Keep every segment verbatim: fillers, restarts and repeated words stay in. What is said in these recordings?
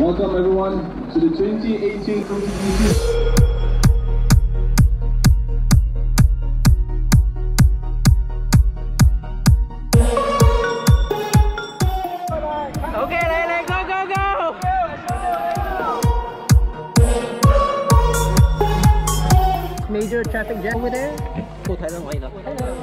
Welcome everyone to the twenty eighteen O T B C. Major traffic jam over there. Cô thấy ra ngoài rồi.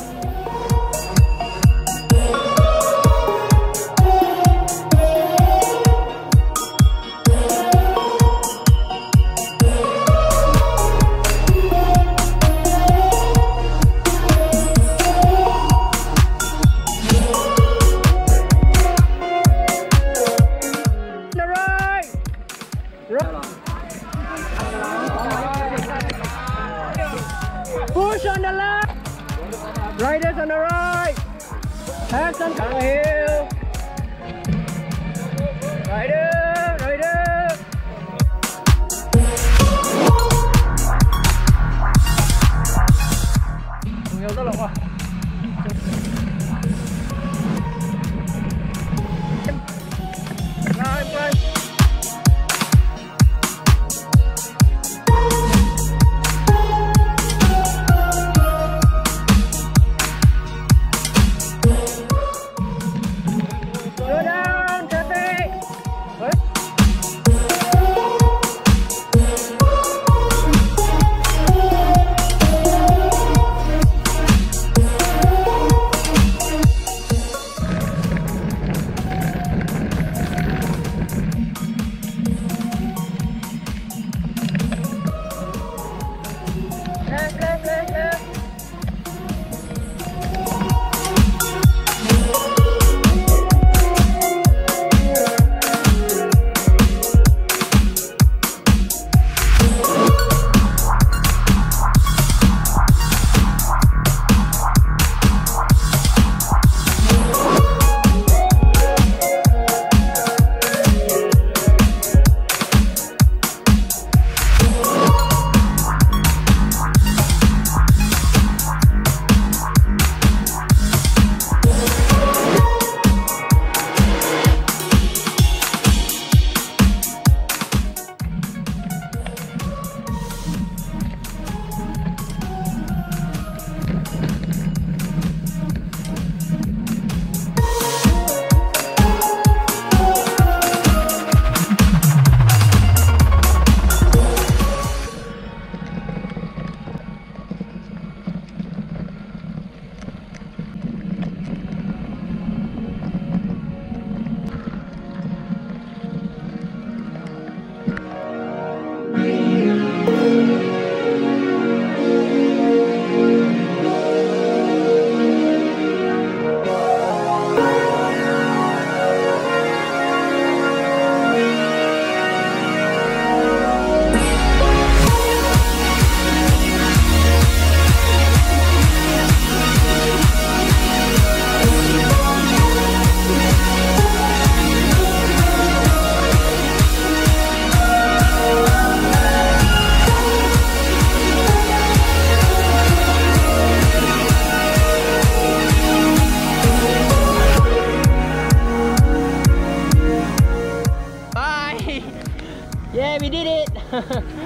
Push on the left. Riders on the right. Have some downhill. Rider, rider. Nhiều rất là quá. Rồi, rồi. Yeah, we did it!